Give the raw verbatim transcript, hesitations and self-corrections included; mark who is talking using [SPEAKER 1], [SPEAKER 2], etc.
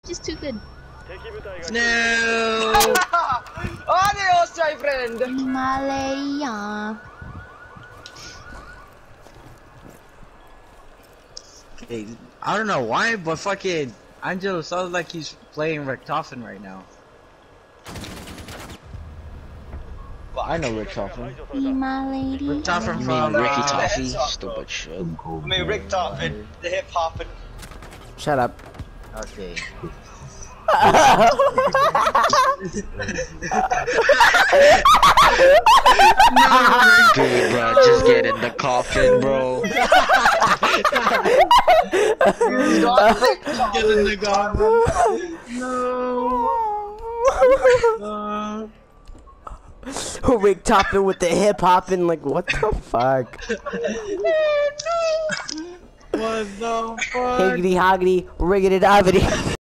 [SPEAKER 1] just too good.
[SPEAKER 2] No!
[SPEAKER 3] Adios, my friend!
[SPEAKER 1] Himalaya.
[SPEAKER 2] Okay, I don't know why, but fucking Angelo sounds like he's playing Richtofen right now. I know Richtofen.
[SPEAKER 1] Himalaya.
[SPEAKER 2] Richtofen
[SPEAKER 4] You
[SPEAKER 2] from
[SPEAKER 4] mean Ricky
[SPEAKER 2] uh,
[SPEAKER 4] Toffee? Stupid shit.
[SPEAKER 3] I mean, Rick Toppin, the hip hoppin'.
[SPEAKER 5] Shut up.
[SPEAKER 2] Okay.
[SPEAKER 4] Dude, bro, just get in the coffin, bro.
[SPEAKER 2] Get in the garden. No. No.
[SPEAKER 5] Rick Toppin with the hip hop and like, what the fuck?
[SPEAKER 2] What the fuck?
[SPEAKER 5] Higgity hoggity, riggity doggity.